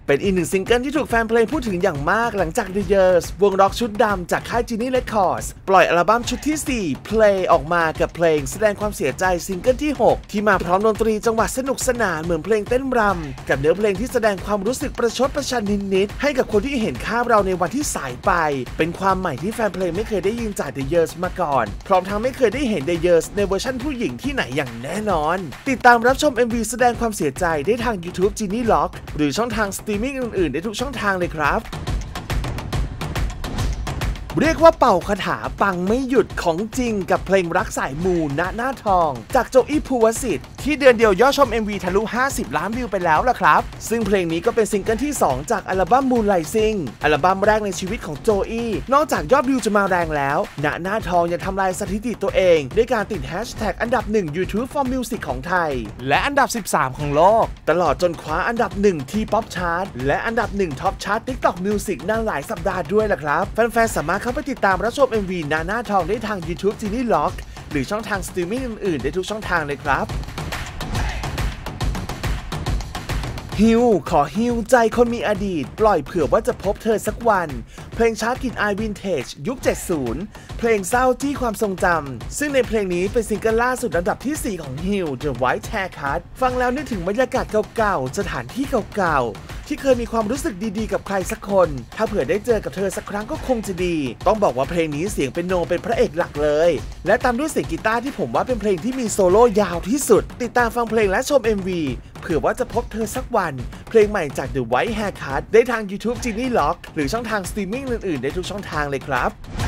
เป็นอีกหนึ่งซิงเกิลที่ถูกแฟนเพลงพูดถึงอย่างมากหลังจาก The Years วงร็อกชุดดำจากค่าย Genie Records ปล่อยอัลบั้มชุดที่ 4 Play ออกมากับเพลงแสดงความเสียใจซิงเกิลที่ 6 ที่มาพร้อมดนตรีจังหวะสนุกสนานเหมือนเพลงเต้นรำกับเนื้อเพลงที่แสดงความรู้สึกประชดประชันนิดๆให้กับคนที่เห็นข้ามเราในวันที่สายไปเป็นความใหม่ที่แฟนเพลงไม่เคยได้ยินจาก The Years มาก่อนพร้อมทั้งไม่เคยได้เห็น The Years ในเวอร์ชันผู้หญิงที่ไหนอย่างแน่นอนติดตามรับชม MV แสดงความเสียใจได้ทาง YouTube Genie Lock หรือช่องทางสตรีมมิ่งอื่นๆได้ทุกช่องทางเลยครับเรียกว่าเป่าคาถาปังไม่หยุดของจริงกับเพลงรักสายมูณหน้าทองจากโจอี้ภูวสิทธิ์ที่เดือนเดียวยอดชม MV ทะลุ50 ล้านวิวไปแล้วล่ะครับซึ่งเพลงนี้ก็เป็นซิงเกิลที่ 2 จากอัลบั้ม Moonlight Sing อัลบั้มแรกในชีวิตของโจอี้นอกจากยอดวิวจะมาแรงแล้วณหน้าทองยังทำลายสถิติตัวเองด้วยการติดแฮชแท็กอันดับ 1 YouTube for Music ของไทยและอันดับ 13 ของโลกตลอดจนคว้าอันดับ 1 ที่ Pop Chart และอันดับ 1 Top Chart TikTok Music นานหลายสัปดาห์ด้วยล่ะครับแฟนๆสามารถเข้าไปติดตามรับชม MV หน้าทองได้ทาง YouTube Genie Lock หรือช่องทางสตรีมมิ่งอื่นๆได้ทุกช่องทางเลยครับฮิวขอฮิวใจคนมีอดีตปล่อยเผื่อว่าจะพบเธอสักวันเพลงช้ากลิ่นอายวินเทจยุค 70 เพลงเศร้าที่ความทรงจำซึ่งในเพลงนี้เป็นซิงเกิลล่าสุดอันดับที่ 4 ของฮิว The White Haircut ฟังแล้วนึกถึงบรรยากาศเก่าๆสถานที่เก่าๆที่เคยมีความรู้สึกดีๆกับใครสักคนถ้าเผื่อได้เจอกับเธอสักครั้งก็คงจะดีต้องบอกว่าเพลงนี้เสียงเป็นโนเป็นพระเอกหลักเลยและตามด้วยเสียงกีตาร์ที่ผมว่าเป็นเพลงที่มีโซโล่ยาวที่สุดติดตามฟังเพลงและชม MV เผื่อว่าจะพบเธอสักวันเพลงใหม่จาก The White Haircut ได้ทาง YouTube Genie Lock หรือช่องทางสตรีมมิ่งอื่นๆได้ทุกช่องทางเลยครับ